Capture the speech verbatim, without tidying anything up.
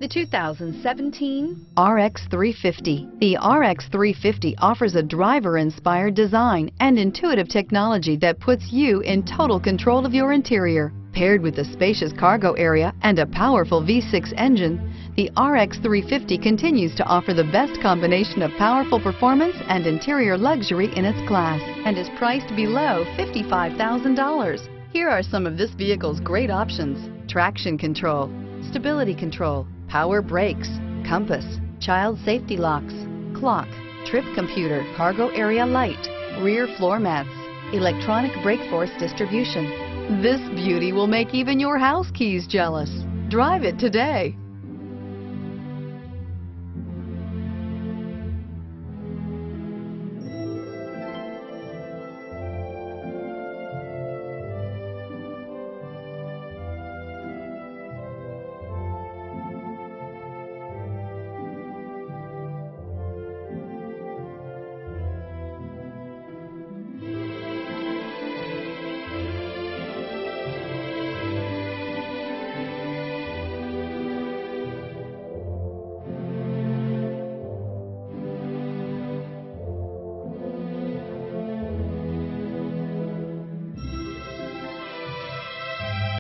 The two thousand seventeen R X three fifty. The R X three fifty offers a driver-inspired design and intuitive technology that puts you in total control of your interior. Paired with a spacious cargo area and a powerful V six engine, the R X three fifty continues to offer the best combination of powerful performance and interior luxury in its class and is priced below fifty-five thousand dollars. Here are some of this vehicle's great options: traction control, stability control, power brakes, compass, child safety locks, clock, trip computer, cargo area light, rear floor mats, electronic brake force distribution. This beauty will make even your house keys jealous. Drive it today.